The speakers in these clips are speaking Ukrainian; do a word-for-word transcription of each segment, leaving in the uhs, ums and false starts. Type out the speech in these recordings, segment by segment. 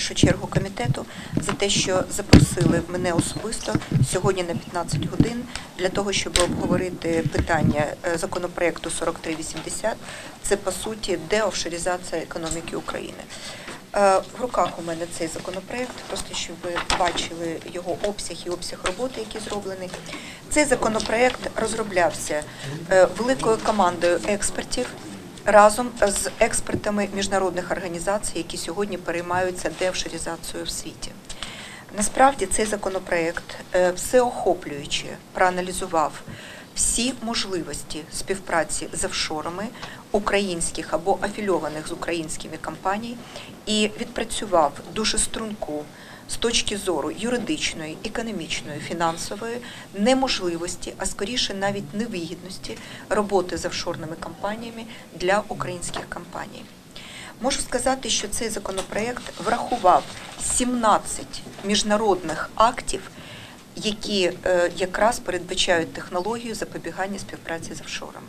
першу чергу комітету за те, що запросили мене особисто сьогодні на п'ятнадцять годин для того, щоб обговорити питання законопроекту сорок три вісімдесят. Це, по суті, деофшоризація економіки України. В руках у мене цей законопроект, просто щоб ви бачили його обсяг і обсяг роботи, який зроблений. Цей законопроект розроблявся великою командою експертів разом з експертами міжнародних організацій, які сьогодні переймаються деофшоризацією в світі. Насправді цей законопроект всеохоплююче проаналізував всі можливості співпраці з офшорами українських або афільованих з українськими компаній і відпрацював дуже струнку з точки зору юридичної, економічної, фінансової неможливості, а скоріше навіть невигідності роботи з офшорними компаніями для українських компаній. Можу сказати, що цей законопроект врахував сімнадцять міжнародних актів, які е, якраз передбачають технологію запобігання співпраці з офшорами.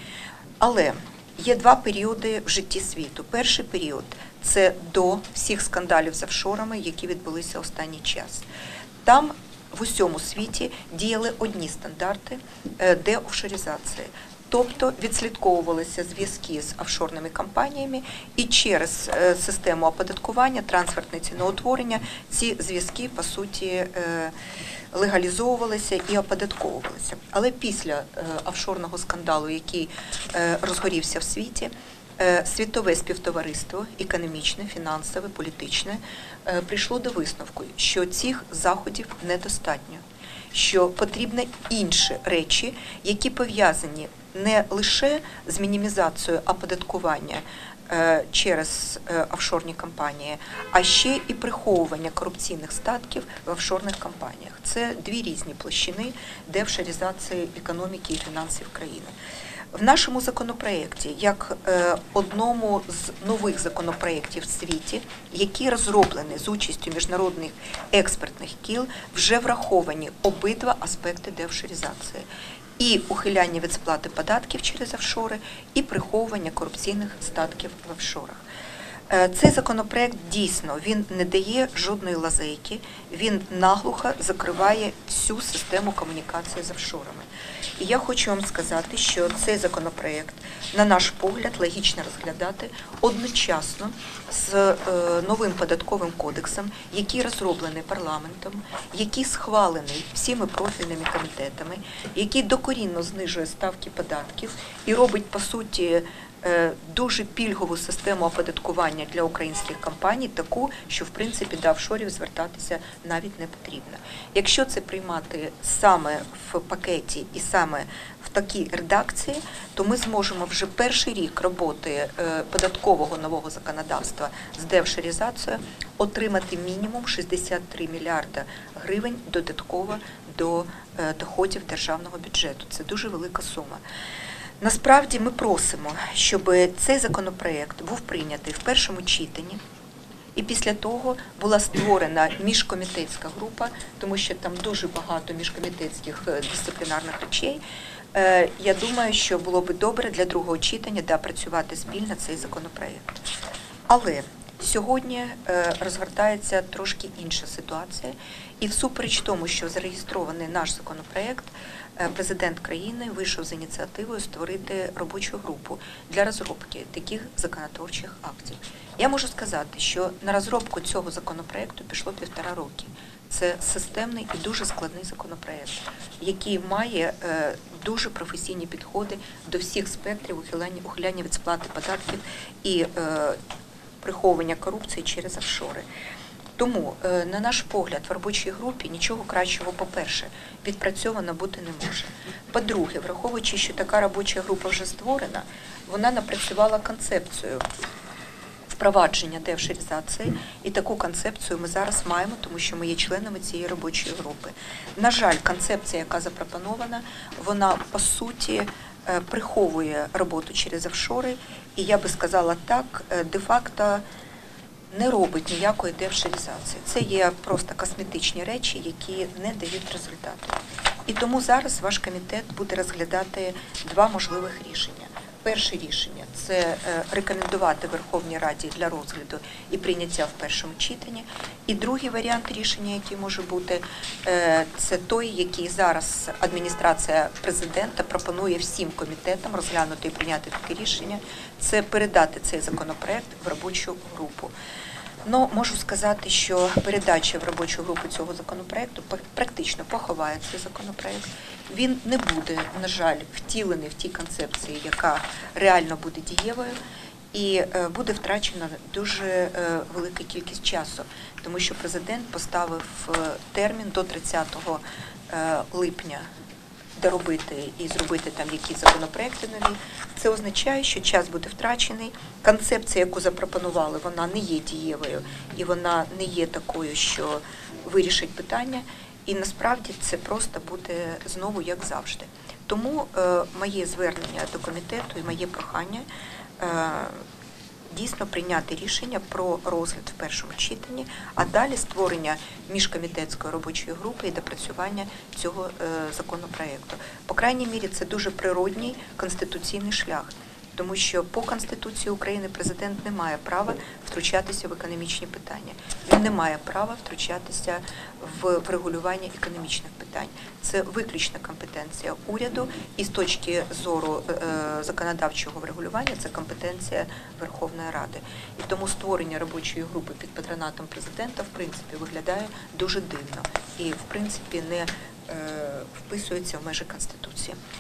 Але є два періоди в житті світу. Перший період – це до всіх скандалів з офшорами, які відбулися останній час. Там в усьому світі діяли одні стандарти деофшоризації. Тобто відслідковувалися зв'язки з офшорними компаніями і через систему оподаткування, трансфертне ціноутворення ці зв'язки, по суті, легалізовувалися і оподатковувалися. Але після офшорного скандалу, який розгорівся в світі, світове співтовариство, економічне, фінансове, політичне, прийшло до висновку, що цих заходів недостатньо, що потрібні інші речі, які пов'язані не лише з мінімізацією оподаткування через офшорні компанії, а ще і приховування корупційних статків в офшорних компаніях. Це дві різні площини деофшоризації економіки і фінансів країни. В нашому законопроєкті, як одному з нових законопроєктів в світі, який розроблений з участю міжнародних експертних кіл, вже враховані обидва аспекти деофшоризації. І ухиляння від сплати податків через офшори, і приховування корупційних статків в офшорах. Цей законопроект дійсно він не дає жодної лазейки, він наглухо закриває всю систему комунікації з офшорами. І я хочу вам сказати, що цей законопроект, на наш погляд, логічно розглядати одночасно з новим податковим кодексом, який розроблений парламентом, який схвалений всіми профільними комітетами, який докорінно знижує ставки податків і робить, по суті, дуже пільгову систему оподаткування для українських компаній, таку, що, в принципі, до офшорів звертатися навіть не потрібно. Якщо це приймати саме в пакеті і саме в такій редакції, то ми зможемо вже перший рік роботи податкового нового законодавства з деофшоризацією отримати мінімум шістдесят три мільярда гривень додатково до доходів державного бюджету. Це дуже велика сума. Насправді ми просимо, щоб цей законопроект був прийнятий в першому читанні, і після того була створена міжкомітетська група, тому що там дуже багато міжкомітетських дисциплінарних речей. Я думаю, що було б добре для другого читання доопрацювати спільно цей законопроект. Але сьогодні розгортається трошки інша ситуація, і всупереч тому, що зареєстрований наш законопроект, президент країни вийшов з ініціативою створити робочу групу для розробки таких законотворчих актів. Я можу сказати, що на розробку цього законопроекту пішло півтора роки. Це системний і дуже складний законопроект, який має дуже професійні підходи до всіх спектрів ухиляння, ухиляння від сплати податків і приховування корупції через офшори. Тому, на наш погляд, в робочій групі нічого кращого, по-перше, відпрацьовано бути не може. По-друге, враховуючи, що така робоча група вже створена, вона напрацювала концепцію впровадження деофшоризації, і таку концепцію ми зараз маємо, тому що ми є членами цієї робочої групи. На жаль, концепція, яка запропонована, вона, по суті, приховує роботу через офшори, і я би сказала так, де-факто не робить ніякої деофшоризації. Це є просто косметичні речі, які не дають результату. І тому зараз ваш комітет буде розглядати два можливих рішення. Перше рішення – це е, рекомендувати Верховній Раді для розгляду і прийняття в першому читанні. І другий варіант рішення, який може бути, е, це той, який зараз адміністрація президента пропонує всім комітетам розглянути і прийняти таке рішення – це передати цей законопроект в робочу групу. Ну, можу сказати, що передача в робочу групу цього законопроекту практично поховає цей законопроект. Він не буде, на жаль, втілений в тій концепції, яка реально буде дієвою, і буде втрачена дуже велика кількість часу, тому що президент поставив термін до тридцятого липня доробити і зробити там якісь законопроекти нові. Це означає, що час буде втрачений. Концепція, яку запропонували, вона не є дієвою і вона не є такою, що вирішить питання. І насправді це просто буде знову як завжди. Тому е, моє звернення до комітету і моє прохання е, дійсно прийняти рішення про розгляд в першому читанні, а далі створення міжкомітетської робочої групи і допрацювання цього е, законопроекту. По крайній мірі, це дуже природній конституційний шлях, тому що по Конституції України президент не має права втручатися в економічні питання. Він не має права втручатися в врегулювання економічних питань. Це виключна компетенція уряду, і з точки зору е, законодавчого врегулювання це компетенція Верховної Ради. І тому створення робочої групи під патронатом президента, в принципі, виглядає дуже дивно і, в принципі, не е, вписується в межі Конституції.